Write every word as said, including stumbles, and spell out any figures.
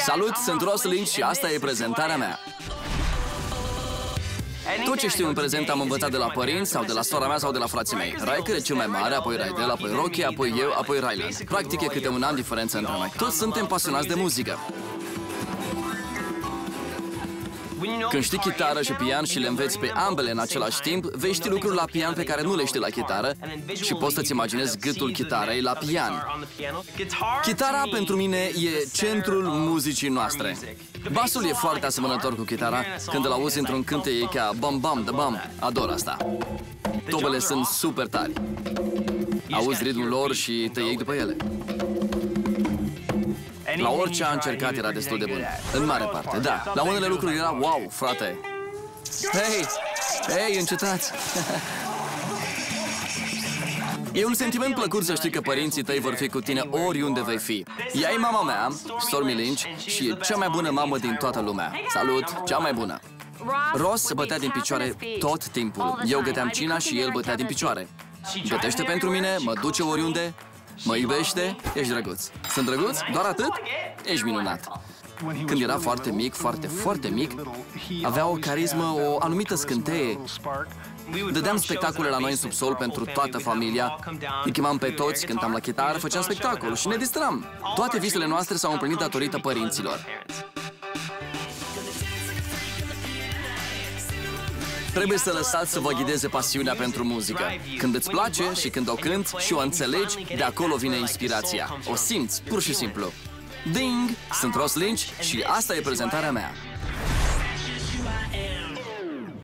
Salut, sunt Ross Lynch și asta e prezentarea mea. Tot ce știu în prezent am învățat de la părinți sau de la sora mea sau de la frații mei. Riker e cel mai mare, apoi Rydell, apoi Rocky, apoi eu, apoi Ryland. Practic e câte un an diferență între noi. Toți suntem pasionați de muzică. Când știi chitară și pian și le înveți pe ambele în același timp, vei ști lucruri la pian pe care nu le știi la chitară și poți să-ți imaginezi gâtul chitarei la pian. Chitara pentru mine e centrul muzicii noastre. Basul e foarte asemănător cu chitara. Când îl auzi într-un cânt e ca bam bam de bam. Ador asta. Tobele sunt super tari. Auzi ritmul lor și te iei după ele. La orice a încercat era destul de bun. În mare parte, da. La unele lucruri era wow, frate. Hei, hei, încetați. E un sentiment plăcut să știi că părinții tăi vor fi cu tine oriunde vei fi. Ea e mama mea, Stormy Lynch, și e cea mai bună mamă din toată lumea. Salut, cea mai bună. Ross se bătea din picioare tot timpul. Eu găteam cina și el bătea din picioare. Gătește pentru mine, mă duce oriunde, mă iubește, ești drăguț. Sunt drăguț? Doar atât? Ești minunat. Când era foarte mic, foarte, foarte mic, avea o carismă, o anumită scânteie. Dădeam spectacole la noi în subsol pentru toată familia. Îi chemam pe toți, cântam la chitară, făceam spectacol și ne distram. Toate visele noastre s-au împlinit datorită părinților. Trebuie să lăsați să vă ghideze pasiunea pentru muzică. Când îți place și când o cânti și o înțelegi, de acolo vine inspirația. O simți, pur și simplu. Ding! Sunt Ross Lynch și asta e prezentarea mea.